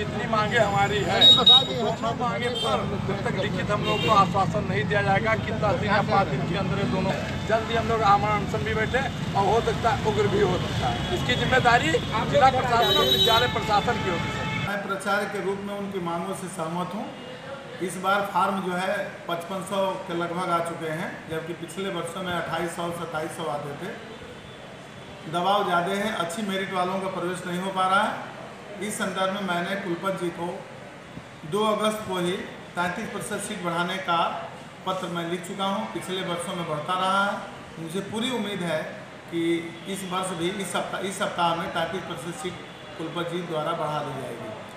जितनी मांगे हमारी है दोनों मांगे पर जब तक लिखित हम लोग को आश्वासन नहीं दिया जाएगा कि 10 दिन या 5 दिन के अंदर दोनों जल्दी हम लोग आमरण अनशन भी बैठे और हो सकता है उग्र भी हो सकता है। इसकी जिम्मेदारी जिला प्रशासन और विद्यालय प्रशासन की होगी। मैं प्राचार्य के रूप में उनकी मांगों से सहमत हूँ। इस बार फार्म जो है 5500 के लगभग आ चुके हैं, जबकि पिछले वर्षों में 2800-2700 आते थे। दबाव ज़्यादा है, अच्छी मेरिट वालों का प्रवेश नहीं हो पा रहा है। इस संदर्भ में मैंने कुलपति जी को 2 अगस्त को ही 33% सीट बढ़ाने का पत्र मैं लिख चुका हूँ। पिछले वर्षों में बढ़ता रहा है। मुझे पूरी उम्मीद है कि इस वर्ष भी इस सप्ताह में 33% सीट कुलपति जी द्वारा बढ़ा दी जाएगी।